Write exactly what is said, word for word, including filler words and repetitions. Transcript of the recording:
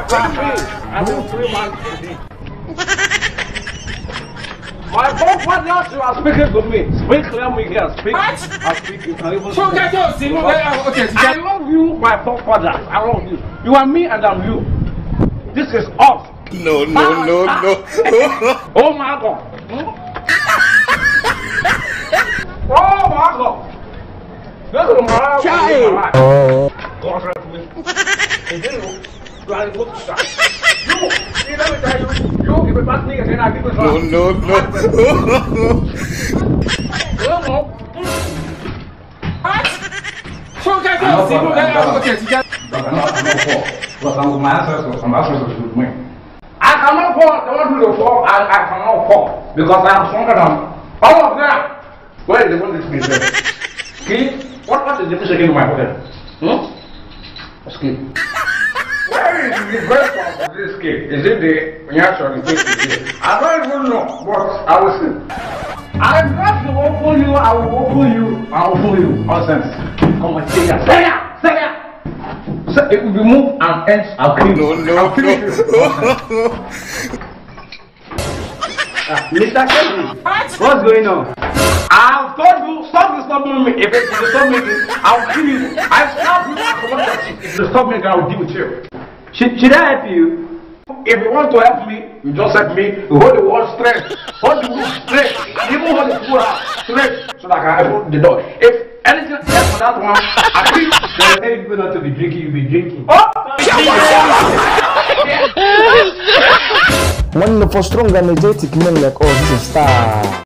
I will three months. My forefathers, you are speaking to me. Speak, let me hear. Speak. What? I'm speaking. Can you So get your see. Okay, I love you, my forefathers. I love you. You are me and I'm you. This is us. No, no, no, no. Oh my God. Hmm? Oh my God. This is my life. Oh. God help me. Is it you? You are a good shot. You, see, let me tell you. You give me back niggas and I give it back. No, no, no. What? So get your see. Okay, okay. But I'm not going to fall. Because I'm my ancestors, my ancestors with me. I cannot fall. They want me to fall, and I cannot fall. Because I am stronger than all of them. Where is the one that's been there? Ski? What, what is the fish again in my pocket? Hmm? Ski. Where is the breast of this ski? Is it the natural fish? I don't even know, but I will see. I have to open you, I will open you, I will open you. Nonsense. Come and stay here. Stay here! Stay here! So it will be moved and ends. I'll kill you. No, no, I'll kill no. you. Mister Kevin, what's going on? I've told you, stop disturbing me. If you disturb me, I'll kill you. I stop you. I want that if you disturb me, I will deal with you. Should, should I help you? If you want to help me, you just help me. You hold the wall straight. Hold the wood straight. Even hold the foot out straight so that I can open the door. If anything else for that one, I kill you. They tell people not to be drinking, you be drinking. Oh! One for strong energetic men like us is star.